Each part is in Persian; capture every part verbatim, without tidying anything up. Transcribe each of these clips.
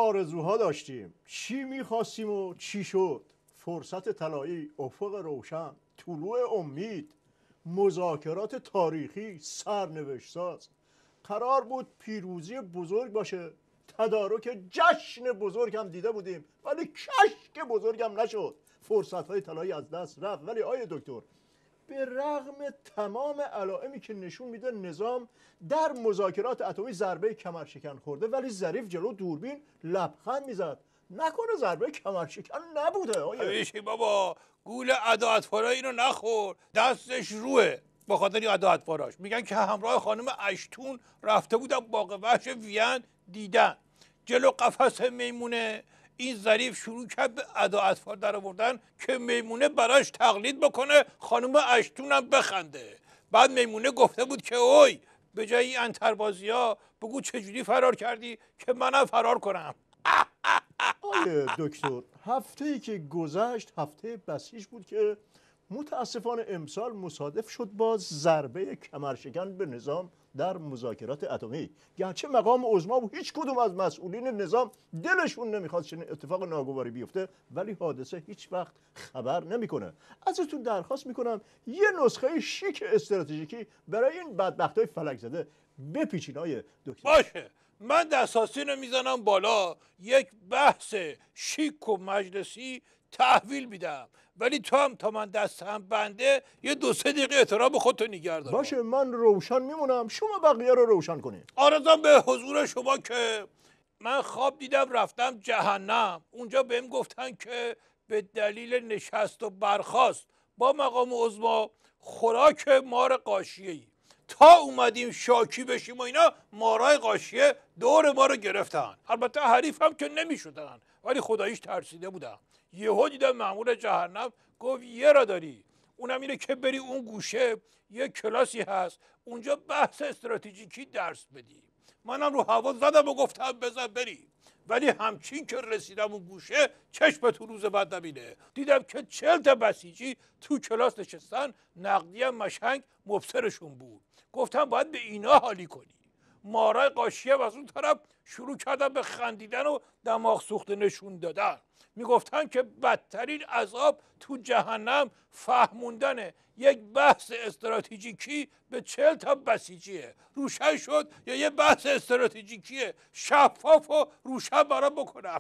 آرزوها داشتیم، چی میخواستیم و چی شد. فرصت طلایی، افق روشن، طلوع امید، مذاکرات تاریخی، سرنوشت ساز. قرار بود پیروزی بزرگ باشه، تدارک جشن بزرگ هم دیده بودیم، ولی کشک بزرگ هم نشد. فرصت های طلایی از دست رفت. ولی آیه دکتر، به رغم تمام علائمی که نشون میده نظام در مذاکرات اتمی ضربه کمرشکن خورده، ولی ظریف جلو دوربین لبخند میزد. نکنه ضربه کمرشکن نبوده؟ آیه بابا گول عداوتفارا اینو نخور، دستش روه. با خاطر این عداوتفاراش میگن که همراه خانم اشتون رفته بودن باغ وحش وین، دیدن جلو قفس میمونه این ظریف شروع کرد به عداوتفار در آوردن که میمونه براش تقلید بکنه، خانم اشتون هم بخنده. بعد میمونه گفته بود که اوی به جای این انتربازی ها بگو چجوری فرار کردی که منم فرار کنم. آیه دکتر، هفته ای که گذشت هفته بسیج بود که متاسفانه امسال مصادف شد با ضربه کمرشکن به نظام در مذاکرات اتمی. گرچه مقام عظما و هیچ کدوم از مسئولین نظام دلشون نمیخواد چنین اتفاق ناگواری بیفته، ولی حادثه هیچ وقت خبر نمیکنه. ازتون درخواست میکنم یه نسخه شیک استراتژیکی برای این بدبختای فلک زده بپیچین آیه دکتر. باشه، من دستاسی رو میزنم بالا، یک بحث شیک و مجلسی تحویل میدم، ولی تو هم تا من دستم بنده یه دو سه دقیقه احترام خودتو نگه دار. باشه، من روشن میمونم، شما بقیه رو روشن کنید. آرزم به حضور شما که من خواب دیدم رفتم جهنم، اونجا بهم گفتن که به دلیل نشست و برخاست با مقام عظما خوراک مار قاشیه‌ای، تا اومدیم شاکی بشیم و اینا مارای قاشیه دور ما رو گرفتن. البته حریفم که نمیشدن، ولی خداییش ترسیده بودم. یهو دیدم مأمور جهنم گفت یه را داری، اونم اینه که بری اون گوشه یه کلاسی هست اونجا بحث استراتژیکی درس بدی. منم رو هوا زدم و گفتم بزن بری، ولی همچین که رسیدم اون گوشه چشم تو روز بعد نبینه، دیدم که چل تا بسیجی تو کلاس نشستن، نقدی مشنگ مبصرشون بود. گفتم باید به اینا حالی کنی. مارای قاشیه و از اون طرف شروع کردن به خندیدن و دماغ سوخته نشون دادن. میگفتن که بدترین عذاب تو جهنم فهموندن یک بحث استراتژیکی به چل تا بسیجیه. روشن شد یا یه بحث استراتژیکیه شفاف و روشن برام بکنم.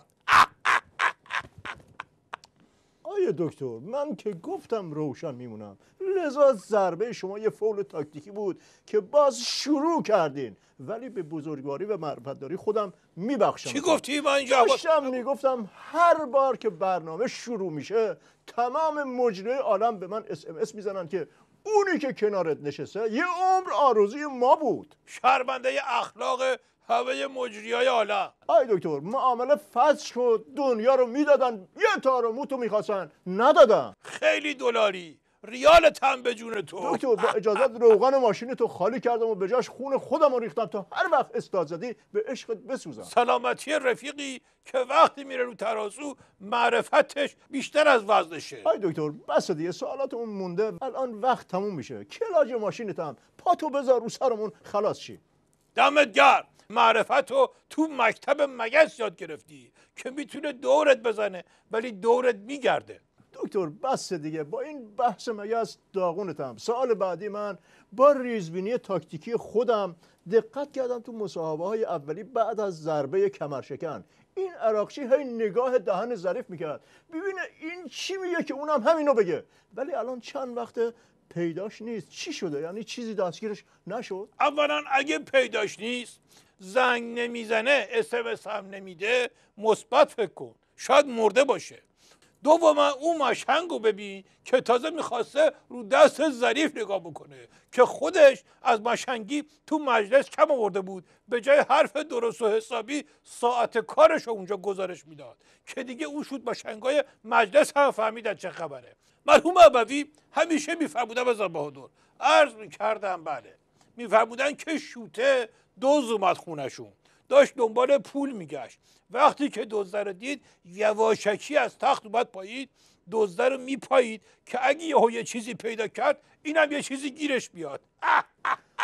آیه دکتر، من که گفتم روشن میمونم، لذا ضربه شما یه فول تاکتیکی بود که باز شروع کردین، ولی به بزرگواری و معرفتداری خودم میبخشم. چی گفتی؟ من جواب داشتم میگفتم هر بار که برنامه شروع میشه تمام مجریای عالم به من اس ام اس میزنن که اونی که کنارت نشسته یه عمر آرزوی ما بود. شرمنده اخلاق همه مجریای عالم. آی دکتر، معامله فسخ شد، دنیا رو میدادن، یه تار و موتو میخواستن ندادن. خیلی دلاری، ریال تن به جون تو. دکتر با اجازت روغن ماشین تو خالی کردم و به جاش خون خودم رو ریختم تا هر وقت استاد زدی به عشقت بسوزم. سلامتی رفیقی که وقتی میره رو ترازو معرفتش بیشتر از وزنشه. آی دکتر بس دیگه، سوالاتمون مونده، الان وقت تموم میشه. کلاج ماشینت هم پاتو بذار رو سرمون خلاص شی. دمت گرم. معرفتو تو مکتب مگس یاد گرفتی که میتونه دورت بزنه ولی دورت میگرده. دکتر بس دیگه، با این بحث مگس داغونتم. سوال بعدی من با ریزبینی تاکتیکی خودم دقت کردم تو مصاحبه های اولی بعد از ضربه کمرشکن این عراقچی هی نگاه دهن ظریف میکرد ببینه این چی میگه که اونم همینو بگه، ولی الان چند وقت پیداش نیست. چی شده؟ یعنی چیزی دستگیرش نشد؟ اولا اگه پیداش نیست، زنگ نمیزنه، اس ام اس هم نمیده، مثبت فکر کن، شاید مرده باشه. دوما اون مشهنگو ببین که تازه میخواسته رو دست ظریف نگاه بکنه که خودش از مشهنگی تو مجلس کم آورده بود، به جای حرف درست و حسابی ساعت کارش رو اونجا گزارش میداد که دیگه اون شد مشهنگای مجلس هم فهمیدن چه خبره. مرحوم ابوی همیشه میفرمودن بذار بهادر، عرض میکردم بله، میفرمودن که شوته دوز اومد خونشون، داشت دنبال پول میگشت، وقتی که دزده رو دید یواشکی از تخت اومد پایید، دزده رو میپایید که اگه یهو یه چیزی پیدا کرد اینم یه چیزی گیرش بیاد.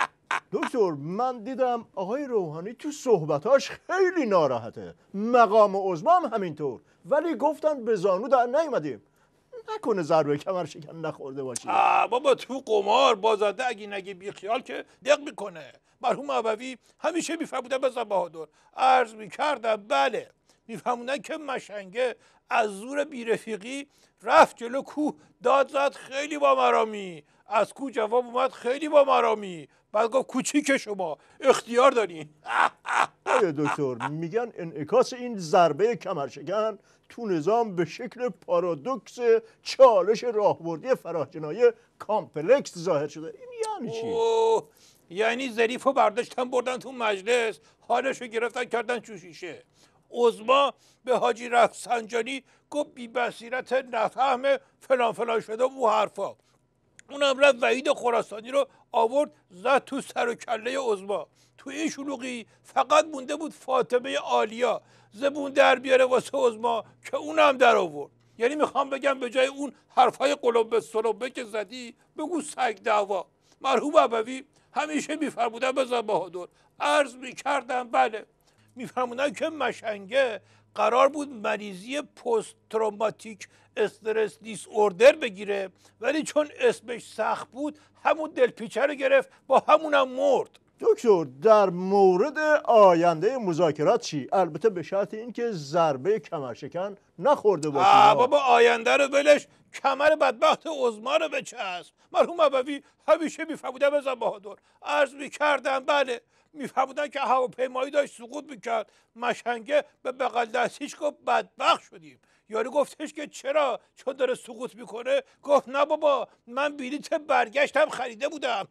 دکتر من دیدم آقای روحانی تو صحبتاش خیلی ناراحته، مقام عظما هم همینطور، ولی گفتن به زانو در نیومدیم. نکنه ضربه کمر شکن نخورده باشی؟ آه بابا تو قمار بازنده اگه نگه بیخیال که دق میکنه. مرحوم ابوی همیشه میفرمودن بزن بهادر، عرض میکردم بله، میفهموندن که مشنگه از زور بیرفیقی رفت جلو کوه، داد زد خیلی با مرامی، از کوه جواب اومد خیلی با مرامی، بعد گفت کوچیک شما اختیار دارین. آیا دکتر میگن انعکاس این ضربه کمرشکن تو نظام به شکل پارادوکس چالش راهبردی فراجنایی کامپلکس ظاهر شده. این یعنی چی؟ اوه یعنی ظریف رو برداشتن بردن تو مجلس، حالش رو گرفتن کردن چوشیشه. عظما به حاجی رفسنجانی گفت بی بصیرت نفهم فلان فلان شده و حرفا. اونم رفت وحید خراسانی رو آورد زد تو سر و کله عظما. تو این شلوغی فقط مونده بود فاطمه عالیا زبون در بیاره واسه عظما که اونم در آورد. یعنی میخوام بگم به جای اون حرفای قلمبه سلمبه که زدی بگو سگ دعوا. مرحوم ابوی همیشه میفرمودن بزن بهادر، عرض میکردم بله، میفرمودن که مشنگه قرار بود مریضی پست تروماتیک استرس دیس اوردر بگیره، ولی چون اسمش سخت بود همون دلپیچه رو گرفت، با همونم مرد. دکتر در مورد آینده مذاکرات چی؟ البته به شرط اینکه ضربه کمرشکن نخورده باشه. آه بابا آینده رو ولش، کمر بدبخت عظما رو بچسب. مرحوم ابوی همیشه میفرمودن بزن بهادر، عرض میکردم بله، میفرمودن که هواپیمایی داشت سقوط میکرد، مشنگه به بغل دستیش گفت بدبخت شدیم. یارو گفتش که چرا؟ چون داره سقوط میکنه؟ گفت نه بابا من بلیط برگشتم خریده بودم.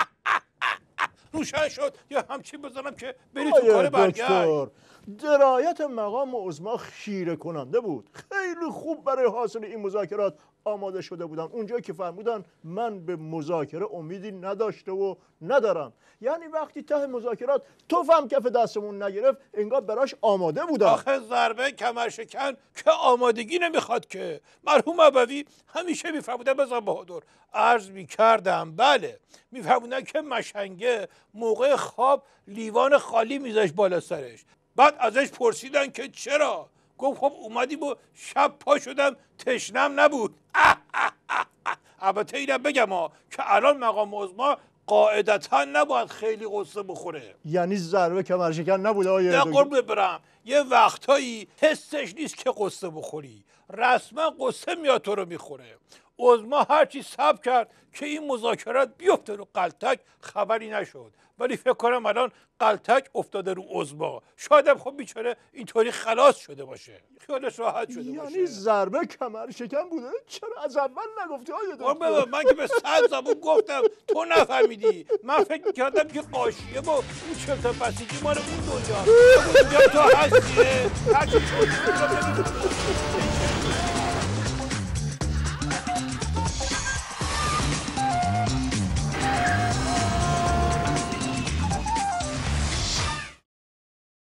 روشن شد یا همچین بزنم که بری تو کار برگشت. درایت مقام عظما خیره کننده بود. خیلی خوب برای حاصل این مذاکرات آماده شده بودن. اونجا که فرمودن من به مذاکره امیدی نداشته و ندارم، یعنی وقتی ته مذاکرات توفم کف دستمون نگرفت انگار براش آماده بودن. آخه ضربه کمرشکن که آمادگی نمیخواد که. مرحوم ابوی همیشه میفرمودن بزن بهادر، عرض میکردم بله، میفرمودن که مشنگه موقع خواب لیوان خالی میذاشت بالا سرش. بعد ازش پرسیدن که چرا؟ گفت خب اومدیم و شب پا شدم تشنم نبود. البته اینم بگم ها که الان مقام عظما قاعدتا نباید خیلی قصه بخوره. یعنی ضربه کمرشکن نبوده آیه؟ نه قربونت برم، یه وقتایی حسش نیست که قصه بخوری، رسما قصه میاد تو رو میخوره. عظما هرچی صبر کرد که این مذاکرات بیفته رو قلتک خبری نشد، ولی فکر کنم الان قلتک افتاده رو عظما. شاید هم خب بیچاره اینطوری خلاص شده باشه، خیالش راحت شده یعنی باشه. یعنی ضربه کمرشکن بوده؟ چرا از اول نگفتی آیه دکتر؟ من که به صد زبون گفتم تو نفهمیدی. من فکر میکردم که قاشیه با اون چرت و بسیجی مال اون دنیا. اونجا تو هستیه هرچی چون